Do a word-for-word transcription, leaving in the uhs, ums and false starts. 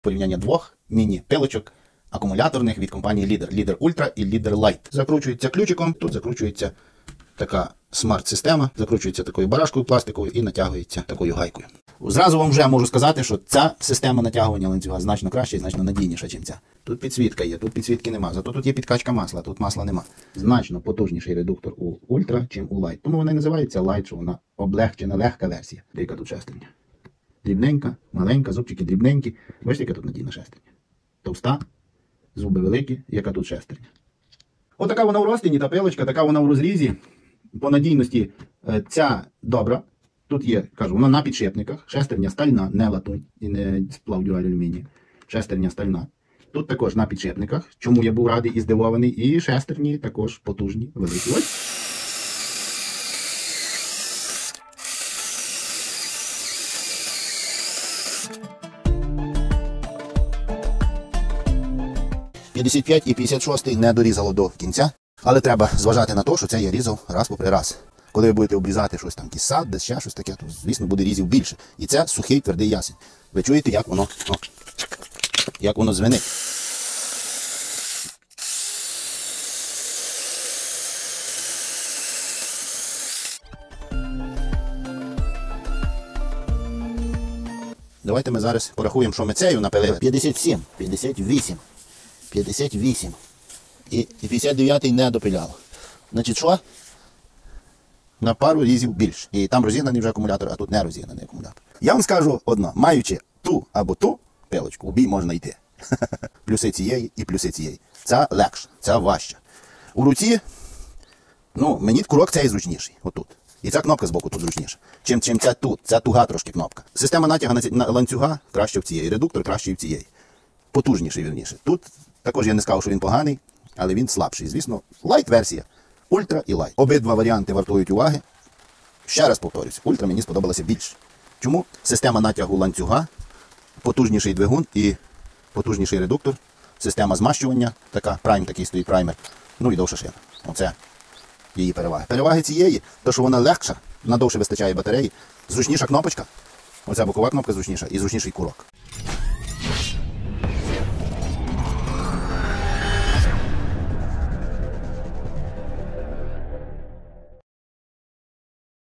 порівняння двох міні-пилочок акумуляторних від компанії Leader. Leader Ultra і Leader Light. Закручується ключиком, тут закручується така смарт-система, закручується такою барашкою пластиковою і натягується такою гайкою. Зразу вам вже можу сказати, що ця система натягування ланцюга значно краща і значно надійніша, ніж ця. Тут підсвітка є, тут підсвітки нема, зато тут є підкачка масла, тут масла нема. Значно потужніший редуктор у Ultra, чим у Light. Тому вона і називається Light, що вона облегчена, легка версія. Яка тут шестерня? Дрібненька, маленька, зубчики дрібненькі. Бачите, яка тут надійна шестерня? Товста, зуби великі, яка тут шестерня. Отака вона в розтині, та пилочка, така вона в розрізі. По надійності ця добра. Тут є, кажу, вона на підшипниках, шестерня стальна, не латунь і не сплав дюраль алюмінію. Шестерня стальна. Тут також на підшипниках, чому я був радий і здивований, і шестерні також потужні, великі. Ось. п'ятдесят п'ять і п'ятдесят шість не дорізало до кінця, але треба зважати на те, що це я різав раз попри раз. Коли ви будете обрізати щось там, якийсь сад, десь ще щось таке, то, звісно, буде різів більше. І це сухий, твердий ясень. Ви чуєте, як воно, о, як воно звенить. Давайте ми зараз порахуємо, що ми цею напилили. п'ятдесят сім, п'ятдесят вісім, п'ятдесят вісім і п'ятдесят дев'ять не допиляли. Значить, що? На пару різів більше. І там розігнаний вже акумулятор, а тут не розігнаний акумулятор. Я вам скажу одно, маючи ту або ту пилочку, у бій можна йти. Плюси цієї і плюси цієї. Ця легша, ця важча. У руці, ну, мені курок цей зручніший, отут. І ця кнопка збоку тут зручніша. Чим, чим ця тут, ця туга трошки кнопка. Система натяга на ланцюга краще в цієї, редуктор краще в цієї. Потужніший, вірніше. Тут також я не сказав, що він поганий, але він слабший. Звісно, лайт-версія. Ультра і Light. Обидва варіанти вартують уваги. Ще раз повторюсь, Ультра мені сподобалося більше. Чому? Система натягу ланцюга, потужніший двигун і потужніший редуктор, система змащування, така, прайм такий стоїть праймер, ну і довша шина. Оце її переваги. Переваги цієї, то що вона легша, надовше вистачає батареї, зручніша кнопочка, оця бокова кнопка зручніша і зручніший курок.